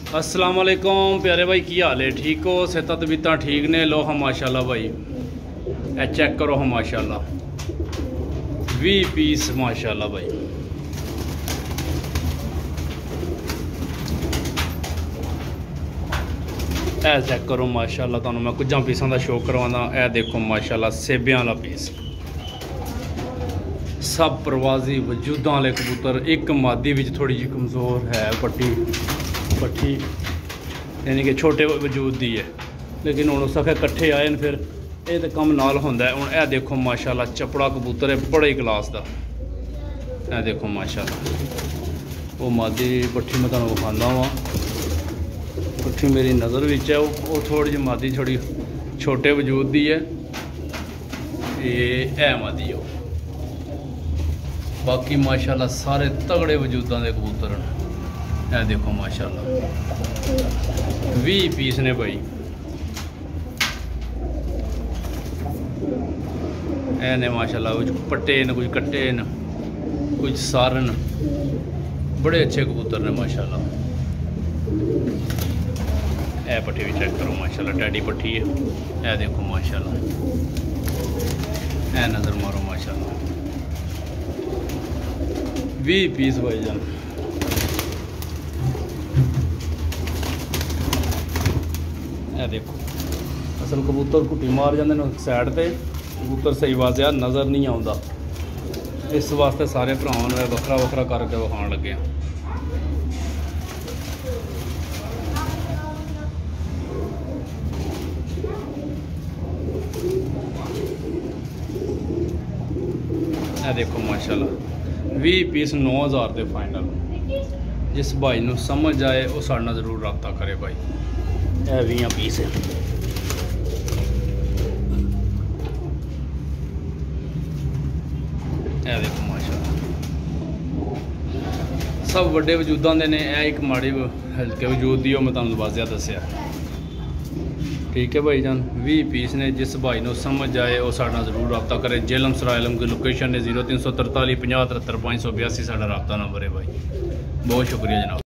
अस्सलाम वालेकुम प्यारे भाई, की हाल है? ठीक हो? सेहत तबीयत ठीक ने? लो हम माशाल्लाह भाई, ए चेक करो हम माशाल्लाह 20 पीस माशाल्लाह भाई। ए चेक करो माशाल्लाह, तुहानू मैं कुछ पीसों का शो करवाना। ए देखो माशाल्लाह सेबियां वाला पीस, सब प्रवाजी वजूदा वाले कबूतर। एक मादी विच थोड़ी जी कमज़ोर है, पट्टी यानी कि छोटे वजूद दी है, लेकिन हूँ उस आखे कट्ठे आए फिर ये तो कम नाल होंदा है। हूँ ए देखो माशाल्लाह चपड़ा कबूतर है बड़े ही क्लास का। ए देखो माशाल्लाह वो मादी पट्ठी मैं तुहानू विखांदा वा, पट्ठी मेरी नज़र विच है। वो थोड़ी जी मादी थोड़ी छोटे वजूद दी है, ये मादी हो। बाकी माशाल्लाह सारे तगड़े वजूदां दे कबूतर हैं। ए देखो माशाल्लाह 20 पीस ने भाई। ए ने माशाल्लाह कुछ पट्टे न, कुछ कट्टे न, कुछ सारन, बड़े अच्छे कबूतर ने माशाल्लाह। ए पट्टी भी चेक करो माशाल्लाह, टैडी पट्टी है। ए देखो माशाल्लाह, ए नज़र मारो माशाल्लाह 20 पीस भाई जान। ए देखो असल कबूतर घुट्टी मार जाते हैं सैड पे, कबूतर सही वाजिया नज़र नहीं आता, इस वास्ते सारे भरावां नूं वखरा वखरा करके विखाण लगे। ए देखो माशाल्लाह 20 पीस 9000 के फाइनल। जिस भाई नूं समझ आए वो साडे नाल जरूर रब्ता करे भाई। ए 20 पीस है। ए देखो माशाल्लाह सब वड्डे वजूदां दे ने। ए एक माड़ी हल्के वजूद दी मैं तुहानू वाजिया दस्सिया। ठीक है भाई जान, 20 पीस ने। जिस भाई नूं समझ आए वो साडे नाल जरूर रब्ता करे। जेलम सरायलम की लोकेशन है 0343 50 73 582 साडा रब्ता नंबर है भाई। बहुत शुक्रिया जनाब।